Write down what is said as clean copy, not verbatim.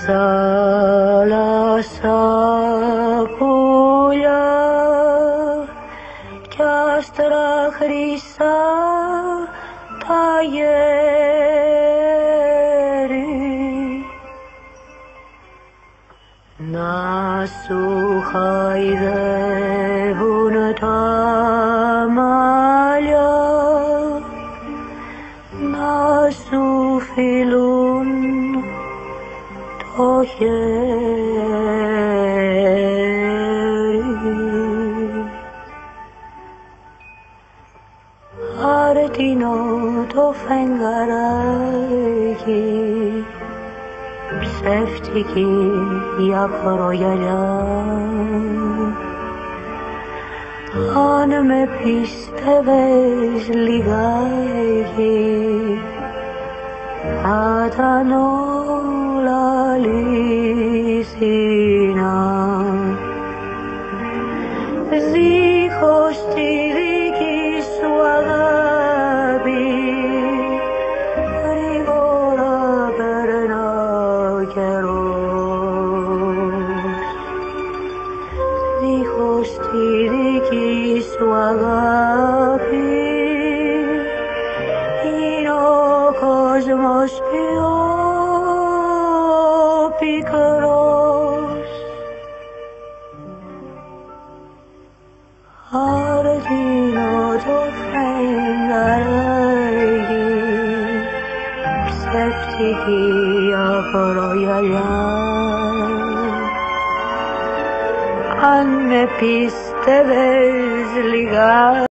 θάλασσα πουλιά κι άστρα χρυσά τα γέρι να σου χαϊδεύουν τα μαλλιά, να σου φιλούν το χέρι. Άρτινο το φεγγαράκι, ψεύτικη η ακρογιαλιά. Αν με πίστευες λιγάκι, θα ήταν όλα αλήθινα. Δίχως τη δική σου αγάπη γρήγορα περνά ο καιρός. Δίχως τη δική σου αγάπη είναι ο κόσμος πιο πικρός. Άρτινο το φεγγαράκι, ψεύτικη ακρογιαλιά. Αν με πίστευες λιγάκι,